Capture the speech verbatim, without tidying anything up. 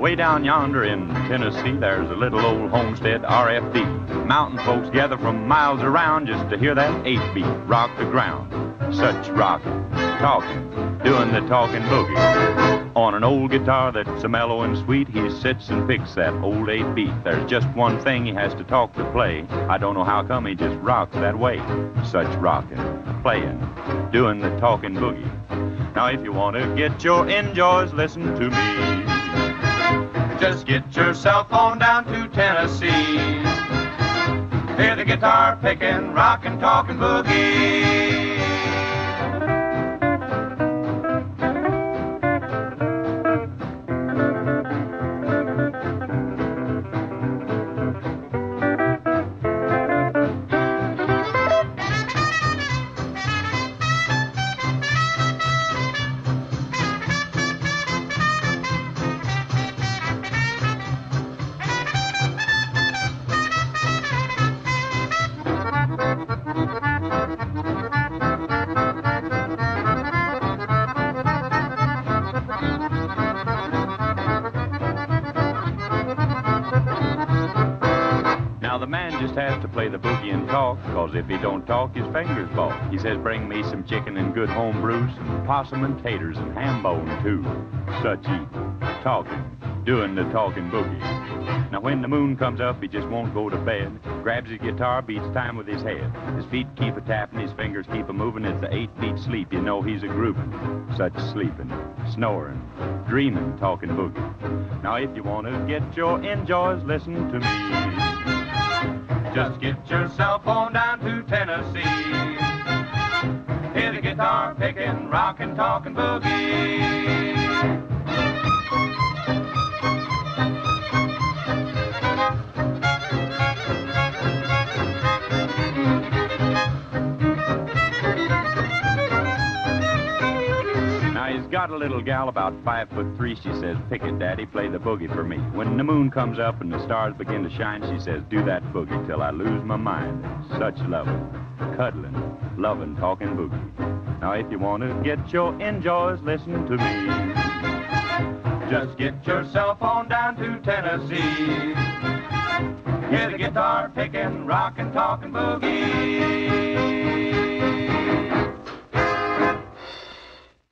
Way down yonder in Tennessee, there's a little old homestead R F D. Mountain folks gather from miles around just to hear that eight beat rock the ground. Such rocking, talking, doing the talking boogie. On an old guitar that's so mellow and sweet, he sits and picks that old eight beat. There's just one thing he has to talk to play. I don't know how come he just rocks that way. Such rocking, playing, doing the talking boogie. Now if you want to get your enjoys, listen to me. Just get yourself on down to Tennessee. Hear the guitar picking, rockin', talking boogie. Now the man just has to play the boogie and talk, cause if he don't talk, his fingers balk. He says, bring me some chicken and good home brew, some possum and taters and ham bone too. Such eating, talking, doing the talking boogie. Now when the moon comes up, he just won't go to bed. Grabs his guitar, beats time with his head. His feet keep a-tapping, his fingers keep a-moving. It's the eight-beat sleep, you know he's a-grooving. Such sleeping, snoring, dreaming, talking boogie. Now if you want to get your enjoys, listen to me. Just get yourself on down to Tennessee. Hear the guitar picking, rockin', talking boogie. Got a little gal about five foot three. She says, pick it, Daddy, play the boogie for me. When the moon comes up and the stars begin to shine, she says, do that boogie till I lose my mind. Such loving, cuddling, loving, talking boogie. Now if you want to get your enjoys, listen to me. Just get yourself on down to Tennessee. Hear the guitar picking, rockin', talking boogie.